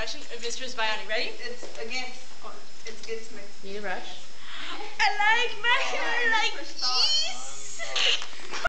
impression of Mr. Sbioni. Ready? It's against me. Need a brush? I like macaroni.